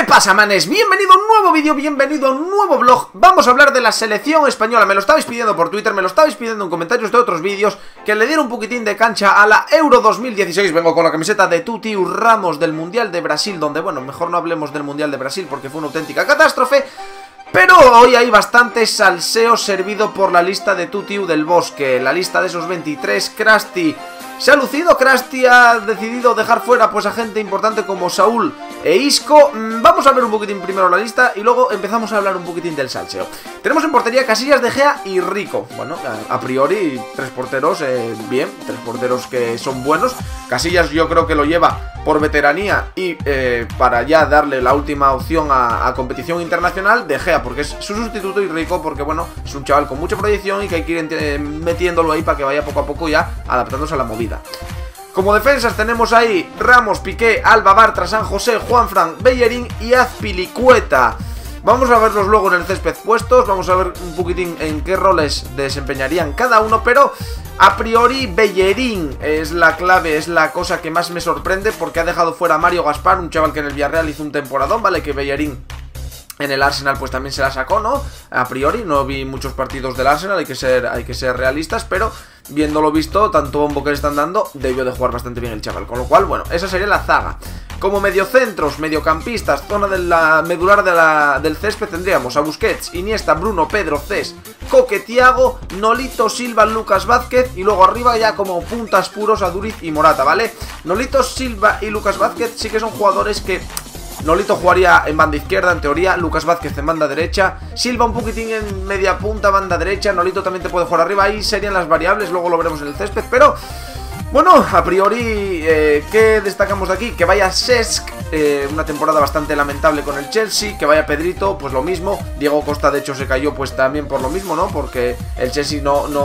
pasa, manes? Bienvenido a un nuevo vídeo, bienvenido a un nuevo vlog. Vamos a hablar de la selección española. Me lo estabais pidiendo por Twitter, me lo estabais pidiendo en comentarios de otros vídeos, que le diera un poquitín de cancha a la Euro 2016. Vengo con la camiseta de Tutiu Ramos del Mundial de Brasil, donde, bueno, mejor no hablemos del Mundial de Brasil porque fue una auténtica catástrofe. Pero hoy hay bastante salseo servido por la lista de Tutiu del Bosque. La lista de esos 23, Krusty se ha lucido. Krusty ha decidido dejar fuera pues a gente importante como Saúl e Isco. Vamos a ver un poquitín primero la lista y luego empezamos a hablar un poquitín del salseo. Tenemos en portería Casillas, De Gea y Rico. Bueno, a priori tres porteros bien, tres porteros que son buenos. Casillas yo creo que lo lleva por veteranía y para ya darle la última opción a competición internacional. De Gea porque es su sustituto y Rico porque, bueno, es un chaval con mucha proyección y que hay que ir metiéndolo ahí para que vaya poco a poco ya adaptándose a la movida. Como defensas tenemos ahí Ramos, Piqué, Alba, Bartra, San José, Juanfran, Bellerín y Azpilicueta. Vamos a verlos luego en el césped puestos, vamos a ver un poquitín en qué roles desempeñarían cada uno, pero a priori Bellerín es la clave, es la cosa que más me sorprende porque ha dejado fuera a Mario Gaspar, un chaval que en el Villarreal hizo un temporadón, vale, que Bellerín en el Arsenal pues también se la sacó, ¿no? A priori no vi muchos partidos del Arsenal, hay que ser realistas, pero viéndolo visto, tanto bombo que le están dando, debió de jugar bastante bien el chaval. Con lo cual, bueno, esa sería la zaga. Como mediocentros, mediocampistas, zona de la medular del césped tendríamos a Busquets, Iniesta, Bruno, Pedro, Cés, Coque, Thiago, Nolito, Silva, Lucas Vázquez y luego arriba ya como puntas puros a Duriz y Morata, ¿vale? Nolito, Silva y Lucas Vázquez sí que son jugadores que Nolito jugaría en banda izquierda, en teoría. Lucas Vázquez en banda derecha. Silva un poquitín en media punta, banda derecha. Nolito también te puede jugar arriba. Ahí serían las variables, luego lo veremos en el césped. Pero, bueno, a priori, ¿qué destacamos de aquí? Que vaya Cesc, una temporada bastante lamentable con el Chelsea. Que vaya Pedrito, pues lo mismo. Diego Costa, de hecho, se cayó pues también por lo mismo, ¿no? Porque el Chelsea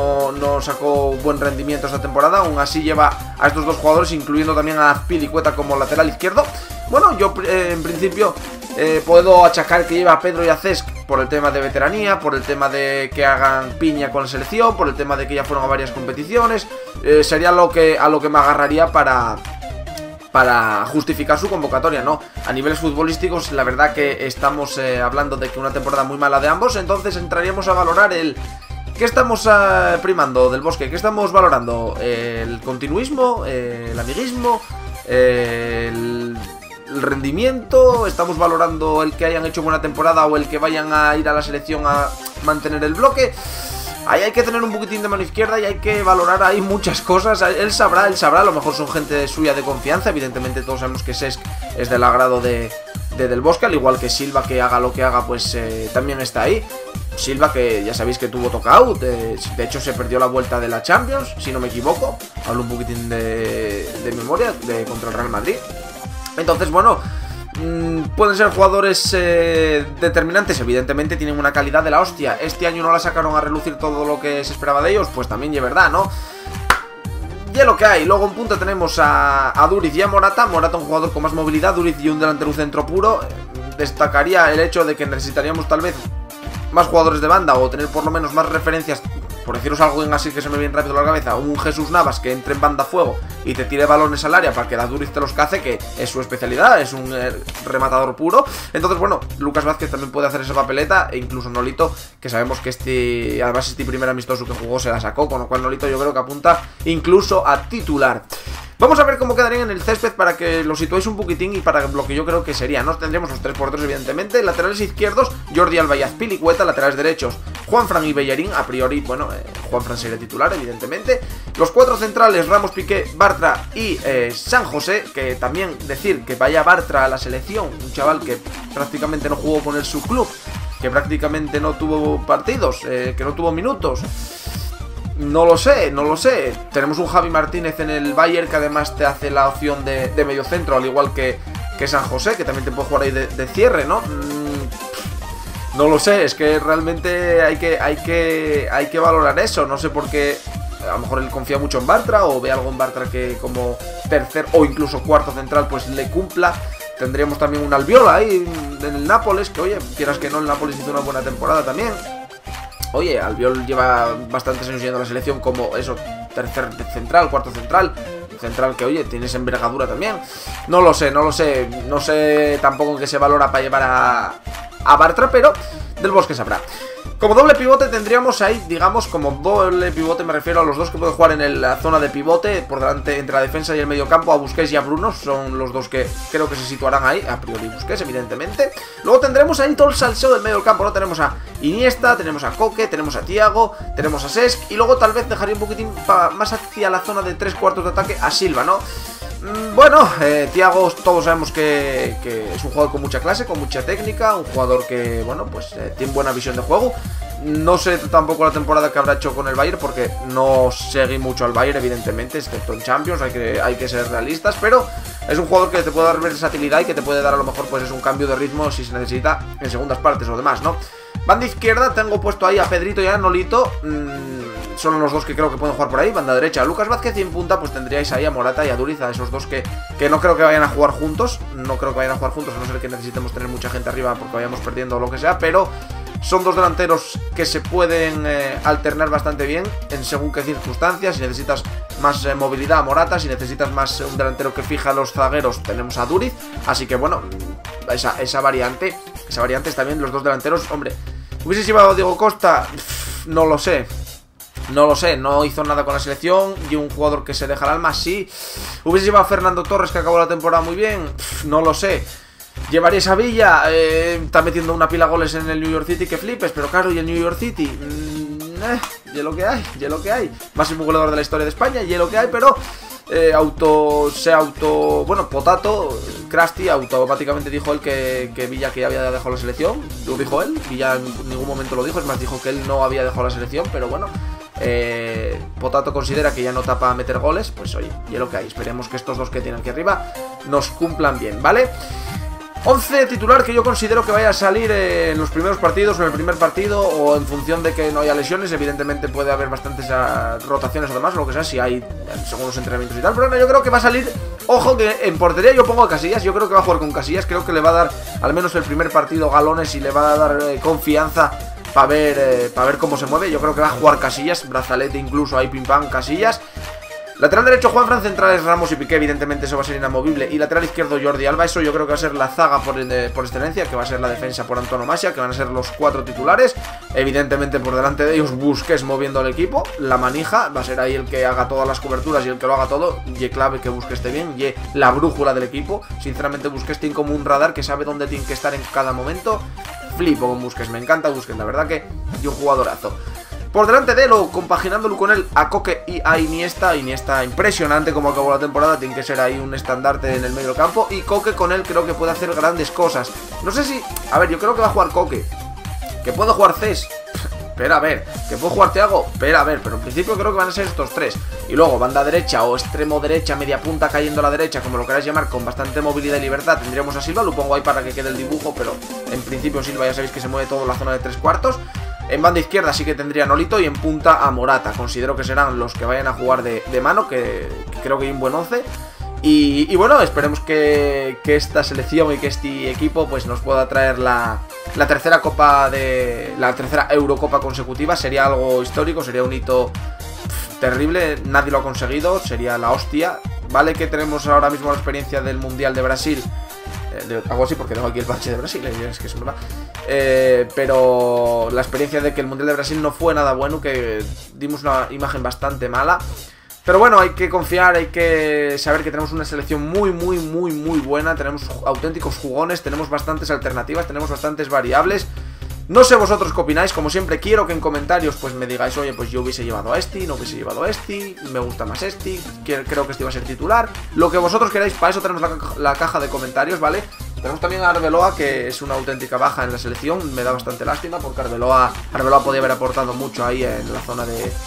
no sacó buen rendimiento esta temporada. Aún así lleva a estos dos jugadores, incluyendo también a Azpilicueta como lateral izquierdo. Bueno, yo en principio puedo achacar que lleva a Pedro y a Cesc por el tema de veteranía, por el tema de que hagan piña con la selección, por el tema de que ya fueron a varias competiciones. Sería a lo que me agarraría para justificar su convocatoria, ¿no? A niveles futbolísticos, la verdad que estamos hablando de que una temporada muy mala de ambos, entonces entraríamos a valorar el... ¿Qué estamos primando del Bosque? ¿Qué estamos valorando? ¿El continuismo? ¿El amiguismo? ¿El rendimiento? ¿Estamos valorando el que hayan hecho buena temporada o el que vayan a ir a la selección a mantener el bloque? Ahí hay que tener un poquitín de mano izquierda y hay que valorar ahí muchas cosas. Él sabrá, a lo mejor son gente suya de confianza. Evidentemente todos sabemos que Cesc es del agrado de Del Bosque, al igual que Silva, que haga lo que haga, pues también está ahí. Silva, que ya sabéis que tuvo knockout, de hecho se perdió la vuelta de la Champions, si no me equivoco. Hablo un poquitín de memoria, contra el Real Madrid. Entonces, bueno, pueden ser jugadores determinantes. Evidentemente tienen una calidad de la hostia. Este año no la sacaron a relucir todo lo que se esperaba de ellos, pues también es verdad, ¿no? Y es lo que hay. Luego en punta tenemos a Duriz y a Morata. Morata un jugador con más movilidad, Duriz y un delantero centro puro. Destacaría el hecho de que necesitaríamos tal vez más jugadores de banda o tener por lo menos más referencias. Por deciros algo en así que se me viene rápido a la cabeza, un Jesús Navas que entre en banda fuego y te tire balones al área para que la Duriz te los cace, que es su especialidad, es un rematador puro. Entonces, bueno, Lucas Vázquez también puede hacer esa papeleta, e incluso Nolito, que sabemos que además este primer amistoso que jugó se la sacó, con lo cual Nolito yo creo que apunta incluso a titular. Vamos a ver cómo quedarían en el césped para que lo situéis un poquitín y para lo que yo creo que sería, ¿no? Tendríamos los tres porteros, evidentemente. Laterales izquierdos, Jordi Alba y Azpilicueta. Laterales derechos, Juanfran y Bellerín. A priori, bueno, Juanfran sería titular, evidentemente. Los cuatro centrales, Ramos, Piqué, Bartra y San José. Que también decir que vaya Bartra a la selección, un chaval que prácticamente no jugó con el subclub, que prácticamente no tuvo partidos, que no tuvo minutos. No lo sé. Tenemos un Javi Martínez en el Bayern que además te hace la opción de mediocentro, al igual que San José, que también te puede jugar ahí de cierre, ¿no? No lo sé, es que realmente hay que valorar eso. No sé por qué. A lo mejor él confía mucho en Bartra o ve algo en Bartra que como tercer o incluso cuarto central pues le cumpla. Tendríamos también un Albiol ahí en el Nápoles, que oye, quieras que no, el Nápoles hizo una buena temporada también. Oye, Albiol lleva bastantes años yendo a la selección como eso, tercer central, cuarto central. central que, oye, tienes envergadura también. No lo sé tampoco en qué se valora para llevar a Bartra, pero Del Bosque sabrá. Como doble pivote tendríamos ahí, digamos, como doble pivote me refiero a los dos que pueden jugar en la zona de pivote, por delante entre la defensa y el medio campo, a Busquets y a Bruno, son los dos que creo que se situarán ahí, a priori Busquets, evidentemente. Luego tendremos ahí todo el salseo del medio campo, ¿no? Tenemos a Iniesta, tenemos a Koke, tenemos a Thiago, tenemos a Cesc, y luego tal vez dejaría un poquitín más hacia la zona de 3/4 de ataque a Silva, ¿no? Bueno, Thiago todos sabemos que es un jugador con mucha clase, con mucha técnica, un jugador que, bueno, pues tiene buena visión de juego. No sé tampoco la temporada que habrá hecho con el Bayern, porque no seguí mucho al Bayern, evidentemente, excepto en Champions, hay que ser realistas, pero es un jugador que te puede dar versatilidad y que te puede dar a lo mejor pues es un cambio de ritmo si se necesita en segundas partes o demás, ¿no? Banda izquierda tengo puesto ahí a Pedrito y a Nolito, son los dos que creo que pueden jugar por ahí. Banda derecha a Lucas Vázquez, y en punta pues tendríais ahí a Morata y a Duriz, a esos dos que no creo que vayan a jugar juntos. No creo que vayan a jugar juntos, a no ser que necesitemos tener mucha gente arriba porque vayamos perdiendo o lo que sea, pero son dos delanteros que se pueden alternar bastante bien en según qué circunstancias. Si necesitas más movilidad, a Morata. Si necesitas más un delantero que fija a los zagueros, tenemos a Duriz. Así que bueno, esa variante está bien, los dos delanteros. Hombre, ¿hubieses llevado a Diego Costa? No lo sé, no hizo nada con la selección. Y un jugador que se deja el alma, sí. ¿Hubiese llevado a Fernando Torres, que acabó la temporada muy bien? No lo sé. ¿Llevaríais a Villa? Está metiendo una pila de goles en el New York City que flipes, pero claro, ¿y el New York City? Y lo que hay. Máximo goleador de la historia de España, y lo que hay, pero bueno, Potato, Krusty, automáticamente dijo él que Villa que ya había dejado la selección. Lo dijo él, Villa en ningún momento lo dijo, es más, dijo que él no había dejado la selección, pero bueno, Potato considera que ya no está para meter goles. Pues oye, y lo que hay, esperemos que estos dos que tienen aquí arriba nos cumplan bien, ¿vale? 11 titular que yo considero que vaya a salir en los primeros partidos o en el primer partido, o en función de que no haya lesiones. Evidentemente puede haber bastantes rotaciones o demás, o lo que sea, si hay según los entrenamientos y tal. Pero no, yo creo que va a salir, ojo, que en portería yo pongo a Casillas. Yo creo que va a jugar con Casillas, creo que le va a dar al menos el primer partido galones y le va a dar confianza para ver cómo se mueve. Yo creo que va a jugar Casillas, brazalete incluso, ahí pim pam, Casillas. Lateral derecho Juanfran, centrales Ramos y Piqué, evidentemente eso va a ser inamovible. Y lateral izquierdo Jordi Alba, eso yo creo que va a ser la zaga por excelencia, que va a ser la defensa por antonomasia, que van a ser los 4 titulares. Evidentemente por delante de ellos Busquets moviendo el equipo, la manija, va a ser ahí el que haga todas las coberturas y el que lo haga todo. Y clave que Busquets esté bien, y la brújula del equipo. Sinceramente Busquets tiene como un radar que sabe dónde tiene que estar en cada momento. Flipo con Busquets, me encanta Busquets, la verdad que es un jugadorazo. Por delante de él, o compaginándolo con él, a Koke y a Iniesta. Iniesta impresionante como acabó la temporada, tiene que ser ahí un estandarte en el medio campo. Y Koke con él creo que puede hacer grandes cosas. No sé si... A ver, yo creo que va a jugar Koke. ¿Que puede jugar Cesc? Espera a ver. ¿Que puede jugar Thiago? Espera a ver. Pero en principio creo que van a ser estos tres. Y luego banda derecha o extremo derecha, media punta cayendo a la derecha, como lo queráis llamar, con bastante movilidad y libertad, tendríamos a Silva. Lo pongo ahí para que quede el dibujo, pero en principio Silva ya sabéis que se mueve todo en la zona de 3/4. En banda izquierda sí que tendría a Nolito, y en punta a Morata. Considero que serán los que vayan a jugar de mano, que creo que hay un buen 11. Y bueno, esperemos que esta selección y que este equipo pues nos pueda traer la tercera Eurocopa consecutiva. Sería algo histórico, sería un hito terrible, nadie lo ha conseguido, sería la hostia. Vale que tenemos ahora mismo la experiencia del Mundial de Brasil, hago así porque tengo aquí el parche de Brasil, es que se me va. Pero la experiencia de que el Mundial de Brasil no fue nada bueno, que dimos una imagen bastante mala. Pero bueno, hay que confiar, hay que saber que tenemos una selección muy buena. Tenemos auténticos jugones, tenemos bastantes alternativas, tenemos bastantes variables. No sé vosotros qué opináis, como siempre quiero que en comentarios pues me digáis, oye, pues yo hubiese llevado a este, no hubiese llevado a este, me gusta más este, creo que este iba a ser titular. Lo que vosotros queráis, para eso tenemos la caja de comentarios, ¿vale? Tenemos también a Arbeloa, que es una auténtica baja en la selección, me da bastante lástima porque Arbeloa podía haber aportado mucho ahí en la zona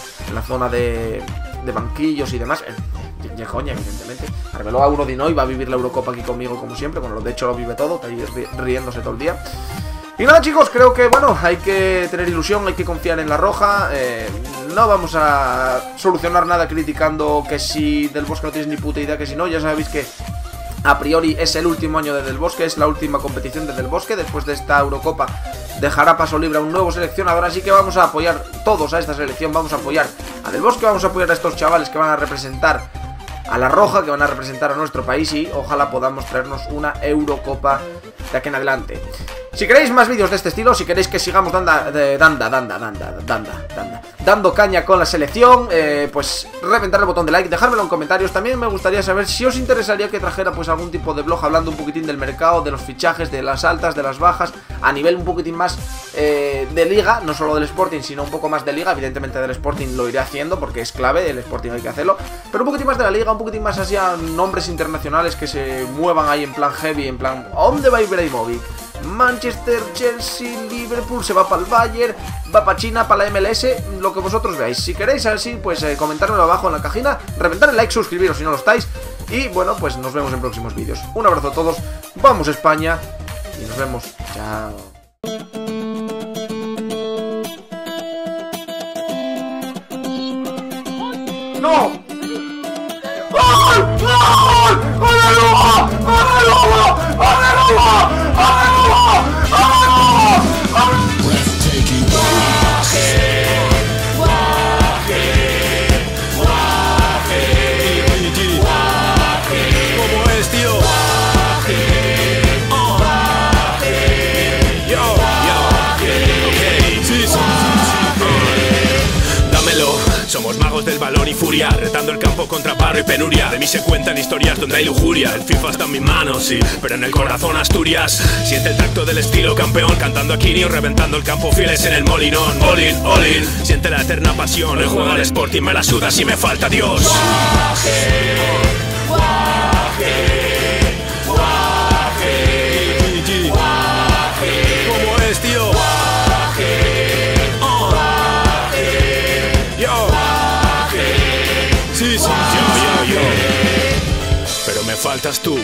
de banquillos y demás. De coña, evidentemente. Arbeloa uno de hoy va a vivir la Eurocopa aquí conmigo como siempre, bueno, de hecho lo vive todo, está ahí riéndose todo el día. Y nada, chicos, creo que, bueno, hay que tener ilusión, hay que confiar en la roja. No vamos a solucionar nada criticando que si Del Bosque no tienes ni puta idea, que si no, ya sabéis que a priori es el último año de Del Bosque, es la última competición de Del Bosque. Después de esta Eurocopa dejará paso libre a un nuevo seleccionador, así que vamos a apoyar todos a esta selección, vamos a apoyar a Del Bosque, vamos a apoyar a estos chavales que van a representar a la roja, que van a representar a nuestro país, y ojalá podamos traernos una Eurocopa de aquí en adelante. Si queréis más vídeos de este estilo, si queréis que sigamos dando caña con la selección, pues reventar el botón de like, dejármelo en comentarios. También me gustaría saber si os interesaría que trajera pues algún tipo de vlog hablando un poquitín del mercado, de los fichajes, de las altas, de las bajas, a nivel un poquitín más de liga, no solo del Sporting, sino un poco más de liga. Evidentemente del Sporting lo iré haciendo porque es clave, el Sporting hay que hacerlo, pero un poquitín más de la liga, un poquitín más así a nombres internacionales que se muevan ahí en plan heavy, en plan, ¿a dónde va Ibrahimovic? Manchester, Chelsea, Liverpool, se va para el Bayern, va para China, para la MLS, lo que vosotros veáis. Si queréis así, pues comentármelo abajo en la cajina, reventar el like, suscribiros si no lo estáis, y bueno, pues nos vemos en próximos vídeos. Un abrazo a todos, vamos España, y nos vemos, chao. ¡No! ¡Gol! ¡Gol! ¡Gol de Lugo! ¡Gol de Lugo! ¡Gol de Lugo! Somos magos del balón y furia, retando el campo contra paro y penuria. De mí se cuentan historias donde hay lujuria. El FIFA está en mis manos, sí, pero en el corazón Asturias. Siente el tacto del estilo campeón, cantando a Quinio, reventando el campo fieles en el molinón. All in, all in, siente la eterna pasión. El juego al Sporting me la suda si me falta Dios. Guaje, guaje, guaje, guaje. ¿Cómo es, tío? Sí, sí, yo. Pero me faltas tú.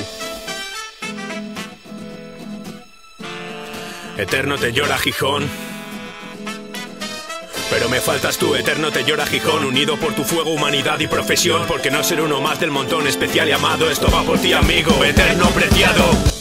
Eterno te llora Gijón. Pero me faltas tú, eterno te llora Gijón. Unido por tu fuego, humanidad y profesión. Porque no ser uno más del montón, especial y amado. Esto va por ti, amigo, eterno preciado.